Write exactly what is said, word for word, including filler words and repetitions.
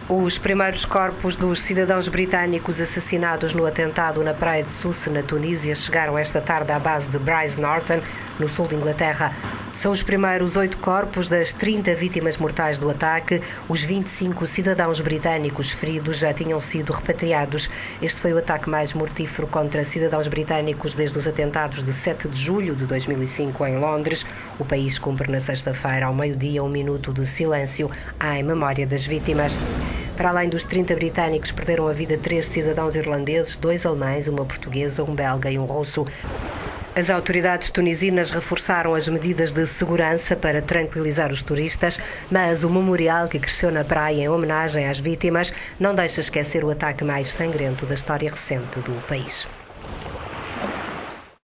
Os primeiros corpos dos cidadãos britânicos assassinados no atentado na praia de Sousse, na Tunísia, chegaram esta tarde à base de Brize Norton, no sul de Inglaterra. São os primeiros oito corpos das trinta vítimas mortais do ataque. Os vinte e cinco cidadãos britânicos feridos já tinham sido repatriados. Este foi o ataque mais mortífero contra cidadãos britânicos desde os atentados de sete de julho de dois mil e cinco em Londres. O país cumpre na sexta-feira, ao meio-dia, um minuto de silêncio em memória das vítimas. Para além dos trinta britânicos, perderam a vida três cidadãos irlandeses, dois alemães, uma portuguesa, um belga e um russo. As autoridades tunisinas reforçaram as medidas de segurança para tranquilizar os turistas, mas o memorial que cresceu na praia em homenagem às vítimas não deixa esquecer o ataque mais sangrento da história recente do país.